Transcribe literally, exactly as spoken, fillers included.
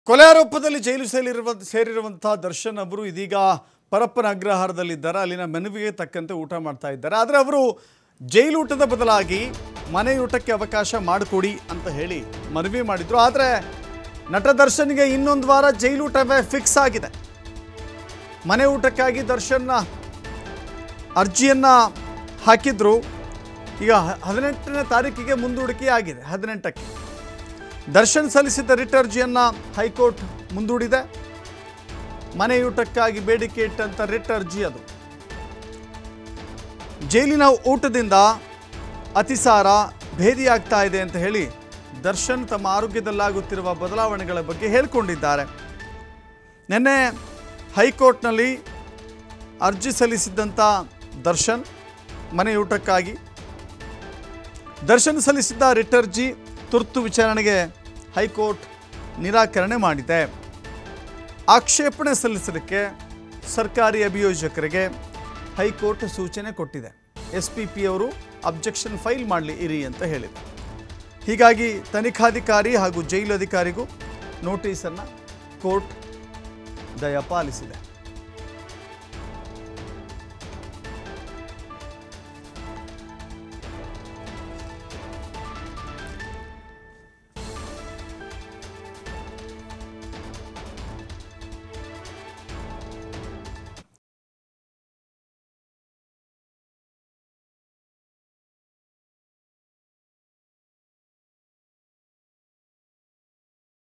ಕೊಲೆ ಆರೋಪದಲ್ಲಿ ಜೈಲು ಸೇರಿರುವ ಸೇರಿರುವಂತಹ ದರ್ಶನ್ ಅವರು ಇದೀಗ ಪರಪ್ಪನ ಅಗ್ರಹಾರದಲ್ಲಿದ್ದಾರೆ. ಅಲ್ಲಿನ ಮನವಿಗೆ ತಕ್ಕಂತೆ ಊಟ ಮಾಡ್ತಾ ಇದ್ದಾರೆ. ಆದರೆ ಅವರು ಜೈಲೂಟದ ಬದಲಾಗಿ ಮನೆಯೂಟಕ್ಕೆ ಅವಕಾಶ ಮಾಡಿಕೊಡಿ ಅಂತ ಹೇಳಿ ಮನವಿ ಮಾಡಿದ್ರು. ಆದರೆ ನಟ ದರ್ಶನ್ಗೆ ಇನ್ನೊಂದು ವಾರ ಜೈಲೂಟವೇ ಫಿಕ್ಸ್ ಆಗಿದೆ. ಮನೆ ಊಟಕ್ಕಾಗಿ ದರ್ಶನ್ನ ಅರ್ಜಿಯನ್ನು ಹಾಕಿದ್ರು. ಈಗ ಹದಿನೆಂಟನೇ ತಾರೀಕಿಗೆ ಮುಂದೂಡಿಕೆ ಆಗಿದೆ. ಹದಿನೆಂಟಕ್ಕೆ ದರ್ಶನ್ ಸಲ್ಲಿಸಿದ್ದ ರಿಟ್ ಅರ್ಜಿಯನ್ನು ಹೈಕೋರ್ಟ್ ಮುಂದೂಡಿದೆ. ಮನೆಯೂಟಕ್ಕಾಗಿ ಬೇಡಿಕೆ ಇಟ್ಟಂಥ ರಿಟ್ ಅರ್ಜಿ ಅದು. ಜೈಲಿನ ಊಟದಿಂದ ಅತಿಸಾರ ಭೇದಿಯಾಗ್ತಾ ಇದೆ ಅಂತ ಹೇಳಿ ದರ್ಶನ್ ತಮ್ಮ ಆರೋಗ್ಯದಲ್ಲಾಗುತ್ತಿರುವ ಬದಲಾವಣೆಗಳ ಬಗ್ಗೆ ಹೇಳಿಕೊಂಡಿದ್ದಾರೆ. ನಿನ್ನೆ ಹೈಕೋರ್ಟ್ನಲ್ಲಿ ಅರ್ಜಿ ಸಲ್ಲಿಸಿದ್ದಂಥ ದರ್ಶನ್ ಮನೆಯೂಟಕ್ಕಾಗಿ ದರ್ಶನ್ ಸಲ್ಲಿಸಿದ್ದ ರಿಟ್ ಅರ್ಜಿ ತುರ್ತು ವಿಚಾರಣೆಗೆ ಹೈಕೋರ್ಟ್ ನಿರಾಕರಣೆ ಮಾಡಿದೆ. ಆಕ್ಷೇಪಣೆ ಸಲ್ಲಿಸಲಿಕ್ಕೆ ಸರ್ಕಾರಿ ಅಭಿಯೋಜಕರಿಗೆ ಹೈಕೋರ್ಟ್ ಸೂಚನೆ ಕೊಟ್ಟಿದೆ. ಎಸ್ ಪಿ ಪಿ ಅವರು ಅಬ್ಜೆಕ್ಷನ್ ಫೈಲ್ ಮಾಡಲಿ ಇರಿ ಅಂತ ಹೇಳಿದೆ. ಹೀಗಾಗಿ ತನಿಖಾಧಿಕಾರಿ ಹಾಗೂ ಜೈಲು ಅಧಿಕಾರಿಗೂ ನೋಟಿಸನ್ನು ಕೋರ್ಟ್ ದಯಪಾಲಿಸಿದೆ.